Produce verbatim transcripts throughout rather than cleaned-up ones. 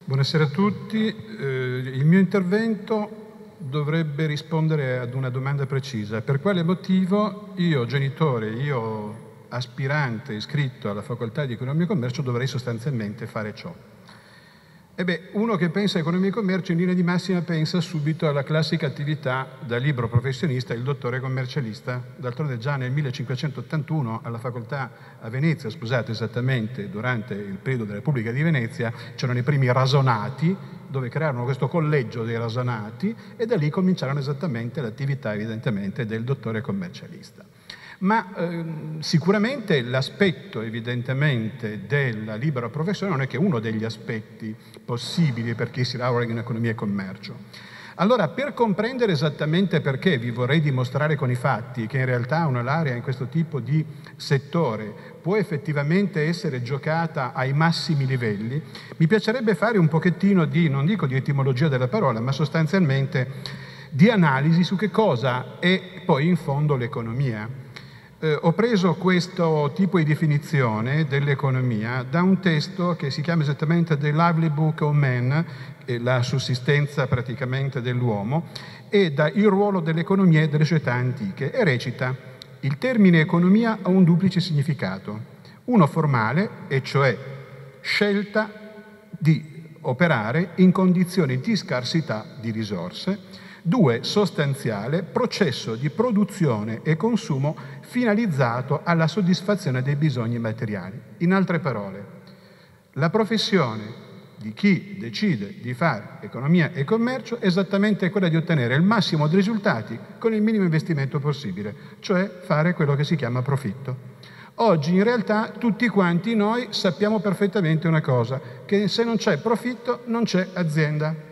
Buonasera a tutti. Eh, il mio intervento dovrebbe rispondere ad una domanda precisa. Per quale motivo io, genitore, io aspirante iscritto alla facoltà di Economia e Commercio, dovrei sostanzialmente fare ciò? E beh, uno che pensa a Economia e Commercio in linea di massima pensa subito alla classica attività da libero professionista, il dottore commercialista. D'altronde già nel millecinquecentottantuno alla facoltà a Venezia, scusate, esattamente durante il periodo della Repubblica di Venezia, c'erano i primi rasonati, dove crearono questo collegio dei rasonati e da lì cominciarono esattamente l'attività evidentemente del dottore commercialista. Ma eh, sicuramente l'aspetto evidentemente della libera professione non è che uno degli aspetti possibili per chi si laurea in economia e commercio. Allora, per comprendere esattamente perché vi vorrei dimostrare con i fatti che in realtà una laurea in questo tipo di settore può effettivamente essere giocata ai massimi livelli, mi piacerebbe fare un pochettino di, non dico di etimologia della parola, ma sostanzialmente di analisi su che cosa è poi in fondo l'economia. Eh, ho preso questo tipo di definizione dell'economia da un testo che si chiama esattamente The Lively Book of Man, eh, la sussistenza praticamente dell'uomo, e da Il ruolo dell'economia e delle società antiche, e recita: il termine economia ha un duplice significato, uno formale, e cioè scelta di operare in condizioni di scarsità di risorse, due, sostanziale, processo di produzione e consumo finalizzato alla soddisfazione dei bisogni materiali. In altre parole, la professione di chi decide di fare economia e commercio è esattamente quella di ottenere il massimo dei risultati con il minimo investimento possibile, cioè fare quello che si chiama profitto. Oggi in realtà tutti quanti noi sappiamo perfettamente una cosa, che se non c'è profitto non c'è azienda.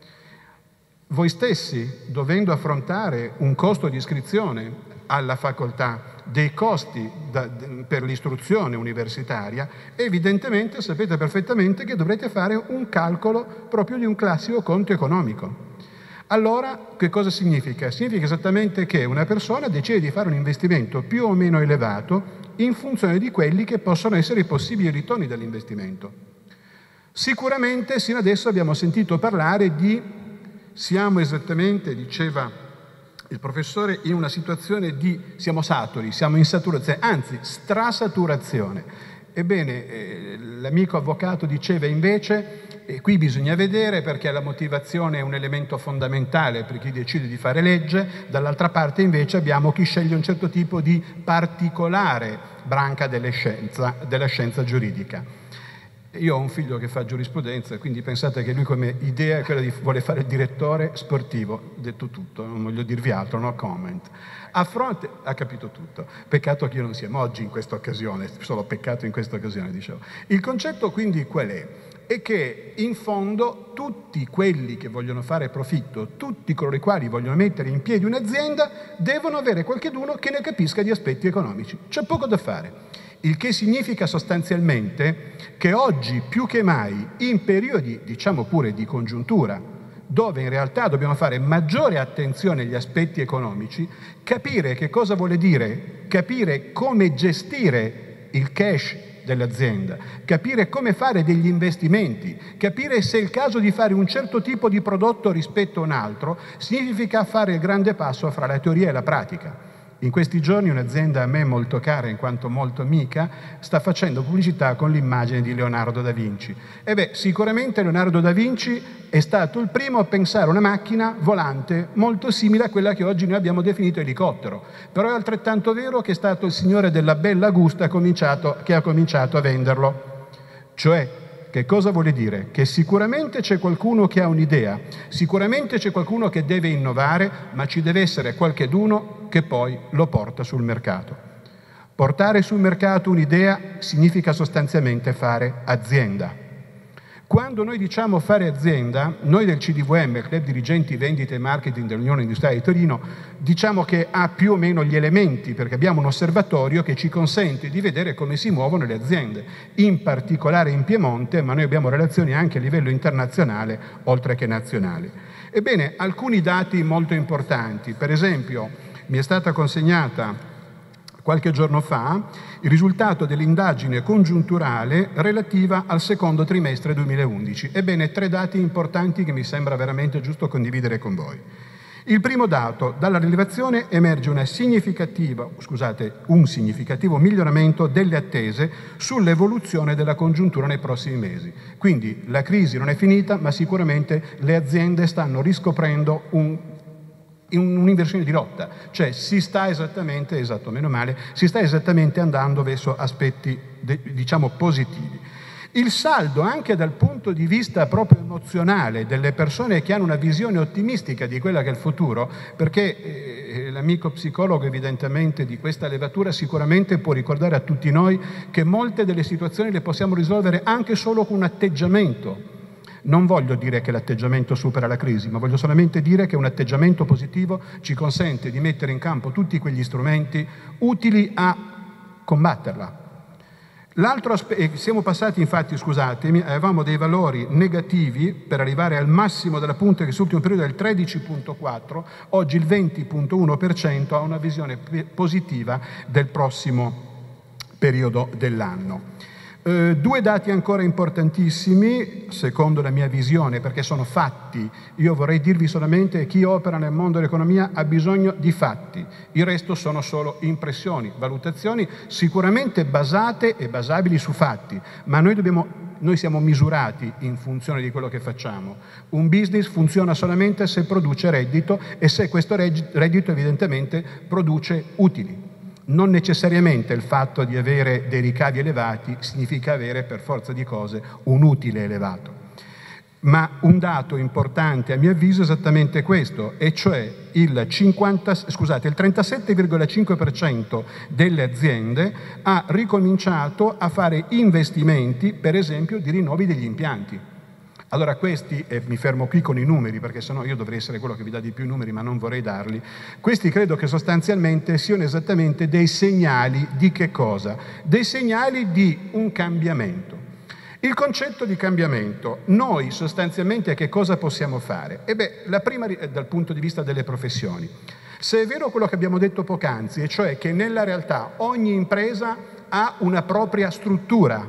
Voi stessi, dovendo affrontare un costo di iscrizione alla facoltà, dei costi da, per l'istruzione universitaria, evidentemente sapete perfettamente che dovrete fare un calcolo proprio di un classico conto economico. Allora, che cosa significa? Significa esattamente che una persona decide di fare un investimento più o meno elevato in funzione di quelli che possono essere i possibili ritorni dell'investimento. Sicuramente sino adesso abbiamo sentito parlare di siamo esattamente, diceva il professore, in una situazione di siamo saturi, siamo in saturazione, anzi strasaturazione. Ebbene, eh, l'amico avvocato diceva invece, e qui bisogna vedere perché la motivazione è un elemento fondamentale per chi decide di fare legge, dall'altra parte invece abbiamo chi sceglie un certo tipo di particolare branca delle scienza, della scienza giuridica. Io ho un figlio che fa giurisprudenza, quindi pensate che lui come idea è quella di vuole fare il direttore sportivo. Detto tutto, non voglio dirvi altro, no comment. A fronte, ha capito tutto. Peccato che io non sia oggi in questa occasione, solo peccato in questa occasione, dicevo. Il concetto quindi qual è? È che in fondo tutti quelli che vogliono fare profitto, tutti coloro i quali vogliono mettere in piedi un'azienda, devono avere qualcheduno che ne capisca di aspetti economici. C'è poco da fare. Il che significa sostanzialmente che oggi più che mai, in periodi, diciamo pure, di congiuntura, dove in realtà dobbiamo fare maggiore attenzione agli aspetti economici, capire che cosa vuole dire, capire come gestire il cash dell'azienda, capire come fare degli investimenti, capire se è il caso di fare un certo tipo di prodotto rispetto a un altro, significa fare il grande passo fra la teoria e la pratica. In questi giorni un'azienda a me molto cara, in quanto molto amica, sta facendo pubblicità con l'immagine di Leonardo da Vinci. E beh, sicuramente Leonardo da Vinci è stato il primo a pensare a una macchina volante molto simile a quella che oggi noi abbiamo definito elicottero. Però è altrettanto vero che è stato il signore della bella gusta cominciato, che ha cominciato a venderlo. Cioè, che cosa vuole dire? Che sicuramente c'è qualcuno che ha un'idea, sicuramente c'è qualcuno che deve innovare, ma ci deve essere qualcheduno che poi lo porta sul mercato. Portare sul mercato un'idea significa sostanzialmente fare azienda. Quando noi diciamo fare azienda, noi del C D V M, Club Dirigenti Vendite e Marketing dell'Unione Industriale di Torino, diciamo che ha più o meno gli elementi, perché abbiamo un osservatorio che ci consente di vedere come si muovono le aziende, in particolare in Piemonte, ma noi abbiamo relazioni anche a livello internazionale, oltre che nazionale. Ebbene, alcuni dati molto importanti, per esempio, mi è stata consegnata qualche giorno fa il risultato dell'indagine congiunturale relativa al secondo trimestre duemilaundici. Ebbene, tre dati importanti che mi sembra veramente giusto condividere con voi. Il primo dato: dalla rilevazione emerge una significativa, scusate, un significativo miglioramento delle attese sull'evoluzione della congiuntura nei prossimi mesi. Quindi la crisi non è finita, ma sicuramente le aziende stanno riscoprendo un un'inversione di rotta, cioè si sta esattamente, esatto, meno male, si sta esattamente andando verso aspetti, diciamo, positivi. Il saldo, anche dal punto di vista proprio emozionale, delle persone che hanno una visione ottimistica di quella che è il futuro, perché eh, l'amico psicologo evidentemente di questa levatura sicuramente può ricordare a tutti noi che molte delle situazioni le possiamo risolvere anche solo con un atteggiamento. Non voglio dire che l'atteggiamento supera la crisi, ma voglio solamente dire che un atteggiamento positivo ci consente di mettere in campo tutti quegli strumenti utili a combatterla. L'altro aspetto, siamo passati infatti, scusatemi, avevamo dei valori negativi per arrivare al massimo della punta che sull'ultimo periodo è il tredici virgola quattro, oggi il venti virgola uno per cento ha una visione positiva del prossimo periodo dell'anno. Uh, due dati ancora importantissimi, secondo la mia visione, perché sono fatti. Io vorrei dirvi solamente che chi opera nel mondo dell'economia ha bisogno di fatti. Il resto sono solo impressioni, valutazioni sicuramente basate e basabili su fatti, ma noi dobbiamo Noi siamo misurati in funzione di quello che facciamo. Un business funziona solamente se produce reddito e se questo reddito evidentemente produce utili. Non necessariamente il fatto di avere dei ricavi elevati significa avere per forza di cose un utile elevato. Ma un dato importante a mio avviso è esattamente questo, e cioè il, cinquanta, scusate, il trentasette virgola cinque per cento delle aziende ha ricominciato a fare investimenti, per esempio, di rinnovi degli impianti. Allora questi, e mi fermo qui con i numeri perché sennò io dovrei essere quello che vi dà di più numeri, ma non vorrei darli, questi credo che sostanzialmente siano esattamente dei segnali di che cosa? Dei segnali di un cambiamento. Il concetto di cambiamento, noi sostanzialmente che cosa possiamo fare? E beh, la prima dal punto di vista delle professioni. Se è vero quello che abbiamo detto poc'anzi, e cioè che nella realtà ogni impresa ha una propria struttura,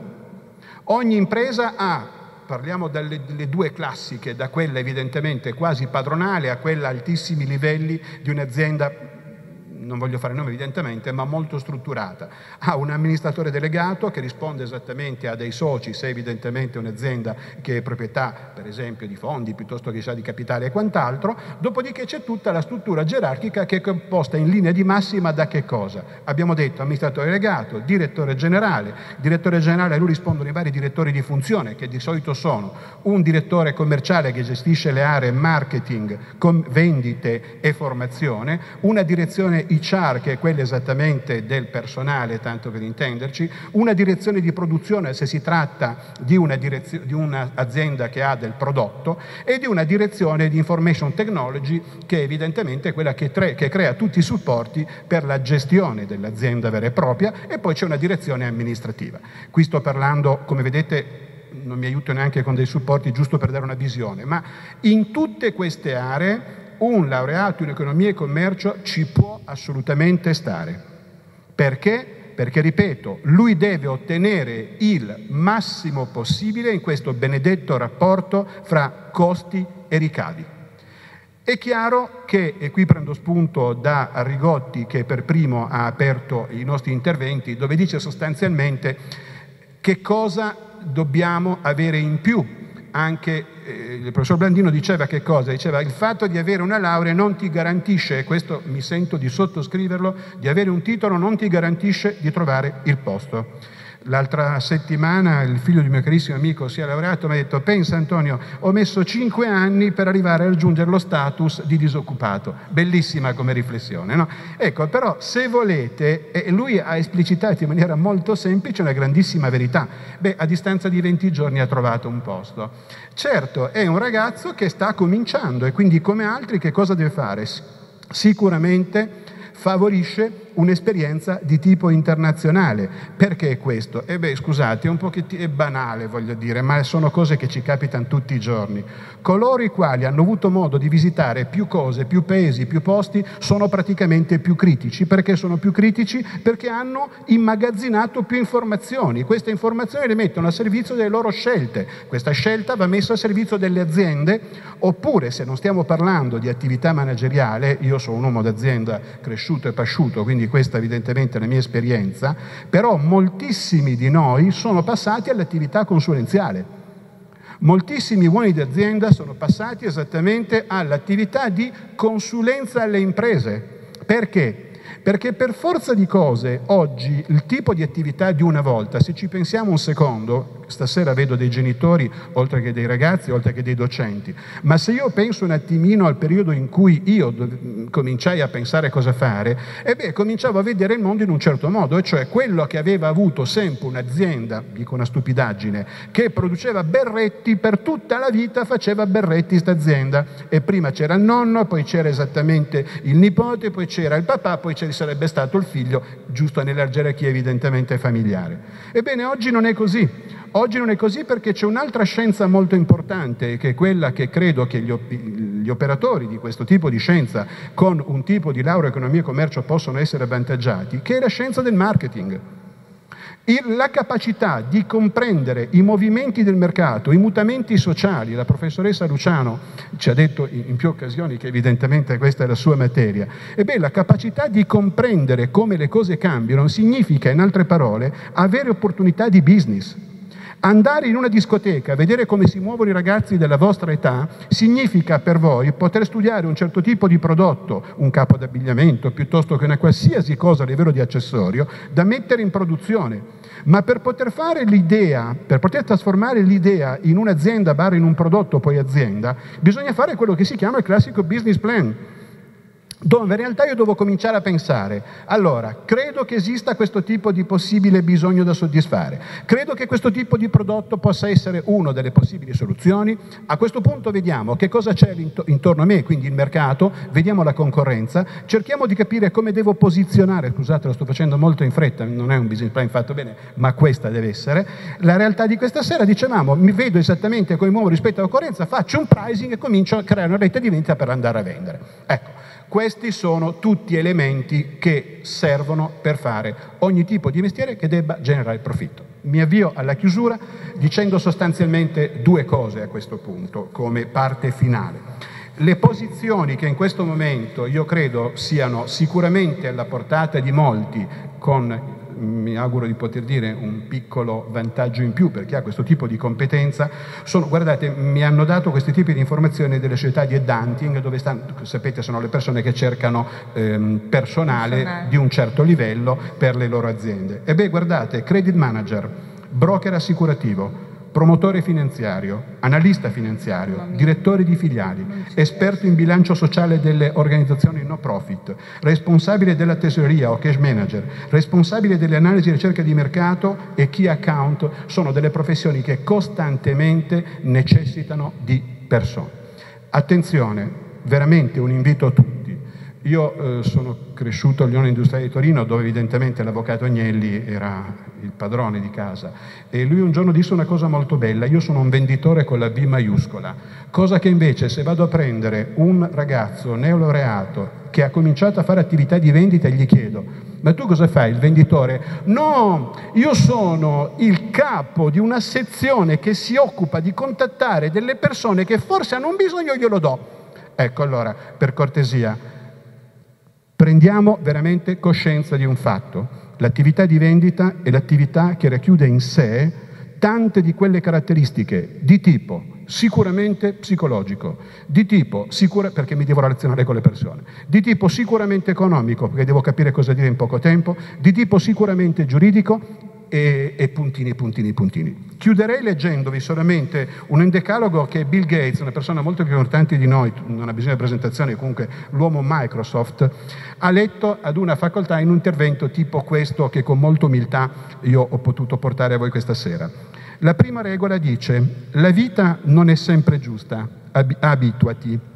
ogni impresa ha, parliamo delle, delle due classiche, da quella evidentemente quasi padronale a quella a altissimi livelli di un'azienda, non voglio fare nome evidentemente, ma molto strutturata. Ha un amministratore delegato che risponde esattamente a dei soci, se evidentemente è un'azienda che è proprietà, per esempio, di fondi piuttosto che sa di capitale e quant'altro, dopodiché c'è tutta la struttura gerarchica che è composta in linea di massima da che cosa? Abbiamo detto amministratore delegato, direttore generale, direttore generale a lui rispondono i vari direttori di funzione, che di solito sono un direttore commerciale che gestisce le aree marketing, vendite e formazione, una direzione I C R, che è quella esattamente del personale, tanto per intenderci, una direzione di produzione se si tratta di una direzio- di un'azienda che ha del prodotto, e di una direzione di information technology che è evidentemente quella che, tre- che crea tutti i supporti per la gestione dell'azienda vera e propria, e poi c'è una direzione amministrativa. Qui sto parlando, come vedete, non mi aiuto neanche con dei supporti, giusto per dare una visione, ma in tutte queste aree un laureato in economia e commercio ci può assolutamente stare. Perché? Perché, ripeto, lui deve ottenere il massimo possibile in questo benedetto rapporto fra costi e ricavi. È chiaro che, e qui prendo spunto da Arrigotti, che per primo ha aperto i nostri interventi, dove dice sostanzialmente che cosa dobbiamo avere in più. Anche eh, il professor Blandino diceva che cosa? Diceva il fatto di avere una laurea non ti garantisce, e questo mi sento di sottoscriverlo, di avere un titolo non ti garantisce di trovare il posto. L'altra settimana il figlio di mio carissimo amico si è laureato e mi ha detto: pensa Antonio, ho messo cinque anni per arrivare a raggiungere lo status di disoccupato. Bellissima come riflessione, no? Ecco, però se volete, e lui ha esplicitato in maniera molto semplice una grandissima verità. Beh, a distanza di venti giorni ha trovato un posto. Certo, è un ragazzo che sta cominciando e quindi come altri che cosa deve fare? Sicuramente favorisce un'esperienza di tipo internazionale. Perché questo? E beh, scusate, è un pochettino è banale, voglio dire, ma sono cose che ci capitano tutti i giorni. Coloro i quali hanno avuto modo di visitare più cose, più paesi, più posti, sono praticamente più critici. Perché sono più critici? Perché hanno immagazzinato più informazioni. Queste informazioni le mettono a servizio delle loro scelte. Questa scelta va messa a servizio delle aziende, oppure, se non stiamo parlando di attività manageriale, io sono un uomo d'azienda cresciuto e pasciuto, quindi questa evidentemente è la mia esperienza, però moltissimi di noi sono passati all'attività consulenziale. Moltissimi uomini d'azienda sono passati esattamente all'attività di consulenza alle imprese. Perché? Perché per forza di cose oggi il tipo di attività di una volta, se ci pensiamo un secondo, stasera vedo dei genitori oltre che dei ragazzi, oltre che dei docenti, ma se io penso un attimino al periodo in cui io cominciai a pensare cosa fare, e beh, cominciavo a vedere il mondo in un certo modo, e cioè quello che aveva avuto sempre un'azienda, dico una stupidaggine, che produceva berretti, per tutta la vita faceva berretti sta azienda, e prima c'era il nonno, poi c'era esattamente il nipote, poi c'era il papà, poi ci sarebbe stato il figlio, giusto nella gerarchia evidentemente familiare. Ebbene, oggi non è così. Oggi non è così perché c'è un'altra scienza molto importante, che è quella che credo che gli, op- gli operatori di questo tipo di scienza con un tipo di laurea in economia e commercio possono essere avvantaggiati, che è la scienza del marketing. Il, la capacità di comprendere i movimenti del mercato, i mutamenti sociali. La professoressa Luciano ci ha detto in, in più occasioni che evidentemente questa è la sua materia. Ebbene, la capacità di comprendere come le cose cambiano significa, in altre parole, avere opportunità di business. Andare in una discoteca a vedere come si muovono i ragazzi della vostra età significa per voi poter studiare un certo tipo di prodotto, un capo d'abbigliamento, piuttosto che una qualsiasi cosa a livello di accessorio, da mettere in produzione. Ma per poter fare l'idea, per poter trasformare l'idea in un'azienda, barra in un prodotto, poi azienda, bisogna fare quello che si chiama il classico business plan, dove in realtà io devo cominciare a pensare, allora, credo che esista questo tipo di possibile bisogno da soddisfare, credo che questo tipo di prodotto possa essere una delle possibili soluzioni, a questo punto vediamo che cosa c'è intorno a me, quindi il mercato, vediamo la concorrenza, cerchiamo di capire come devo posizionare, scusate lo sto facendo molto in fretta, non è un business plan fatto bene, ma questa deve essere, la realtà di questa sera, dicevamo, mi vedo esattamente come muovo rispetto alla concorrenza, faccio un pricing e comincio a creare una rete di vendita per andare a vendere. Ecco. Questi sono tutti elementi che servono per fare ogni tipo di mestiere che debba generare profitto. Mi avvio alla chiusura dicendo sostanzialmente due cose a questo punto, come parte finale. Le posizioni che in questo momento io credo siano sicuramente alla portata di molti, con mi auguro di poter dire un piccolo vantaggio in più per chi ha questo tipo di competenza, sono, guardate, mi hanno dato questi tipi di informazioni delle società di headhunting, dove stanno, sapete, sono le persone che cercano ehm, personale, personale di un certo livello per le loro aziende. E beh, guardate, credit manager, broker assicurativo, promotore finanziario, analista finanziario, direttore di filiali, esperto in bilancio sociale delle organizzazioni no profit, responsabile della tesoreria o cash manager, responsabile delle analisi e ricerche di mercato e key account, sono delle professioni che costantemente necessitano di persone. Attenzione, veramente un invito a tutti. Io eh, sono cresciuto all'Unione Industriale di Torino, dove evidentemente l'avvocato Agnelli era il padrone di casa, e lui un giorno disse una cosa molto bella: io sono un venditore con la V maiuscola, cosa che invece se vado a prendere un ragazzo neolaureato che ha cominciato a fare attività di vendita e gli chiedo: ma tu cosa fai, il venditore? No, io sono il capo di una sezione che si occupa di contattare delle persone che forse hanno un bisogno, io glielo do. Ecco, allora, per cortesia, prendiamo veramente coscienza di un fatto: l'attività di vendita è l'attività che racchiude in sé tante di quelle caratteristiche di tipo sicuramente psicologico, di tipo sicura, perché mi devo relazionare con le persone, di tipo sicuramente economico, perché devo capire cosa dire in poco tempo, di tipo sicuramente giuridico e, e puntini, puntini, puntini. Chiuderei leggendovi solamente un decalogo che Bill Gates, una persona molto più importante di noi, non ha bisogno di presentazione, comunque l'uomo Microsoft, ha letto ad una facoltà in un intervento tipo questo che con molta umiltà io ho potuto portare a voi questa sera. La prima regola dice: la vita non è sempre giusta, ab- abituati.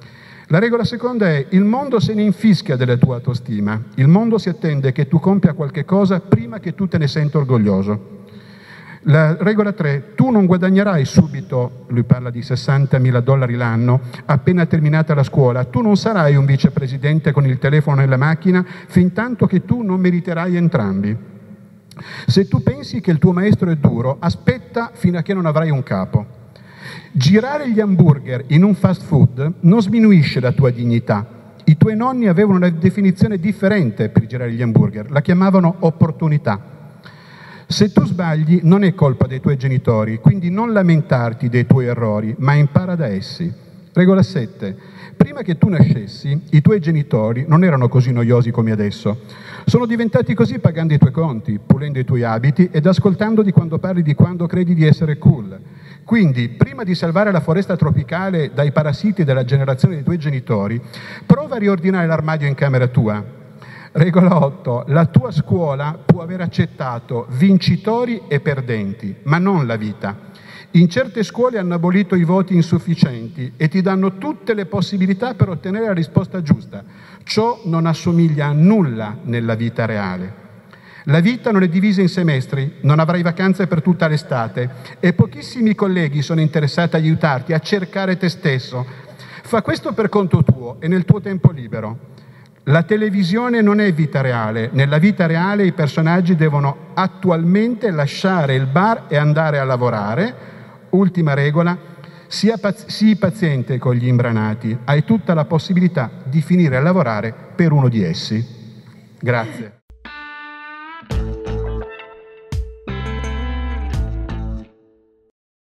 La regola seconda è: il mondo se ne infischia della tua autostima. Il mondo si attende che tu compia qualche cosa prima che tu te ne senta orgoglioso. La regola tre: tu non guadagnerai subito, lui parla di sessantamila dollari l'anno, appena terminata la scuola. Tu non sarai un vicepresidente con il telefono nella macchina fin tanto che tu non meriterai entrambi. Se tu pensi che il tuo maestro è duro, aspetta fino a che non avrai un capo. Girare gli hamburger in un fast food non sminuisce la tua dignità. I tuoi nonni avevano una definizione differente per girare gli hamburger, la chiamavano opportunità. Se tu sbagli non è colpa dei tuoi genitori, quindi non lamentarti dei tuoi errori, ma impara da essi. Regola sette. Prima che tu nascessi, i tuoi genitori non erano così noiosi come adesso. Sono diventati così pagando i tuoi conti, pulendo i tuoi abiti ed ascoltandoti quando parli di quando credi di essere cool. Quindi, prima di salvare la foresta tropicale dai parassiti della generazione dei tuoi genitori, prova a riordinare l'armadio in camera tua. Regola otto. La tua scuola può aver accettato vincitori e perdenti, ma non la vita. In certe scuole hanno abolito i voti insufficienti e ti danno tutte le possibilità per ottenere la risposta giusta. Ciò non assomiglia a nulla nella vita reale. La vita non è divisa in semestri, non avrai vacanze per tutta l'estate e pochissimi colleghi sono interessati a aiutarti a cercare te stesso. Fa questo per conto tuo e nel tuo tempo libero. La televisione non è vita reale. Nella vita reale i personaggi devono attualmente lasciare il bar e andare a lavorare. Ultima regola: sia paz- sii paziente con gli imbranati. Hai tutta la possibilità di finire a lavorare per uno di essi. Grazie.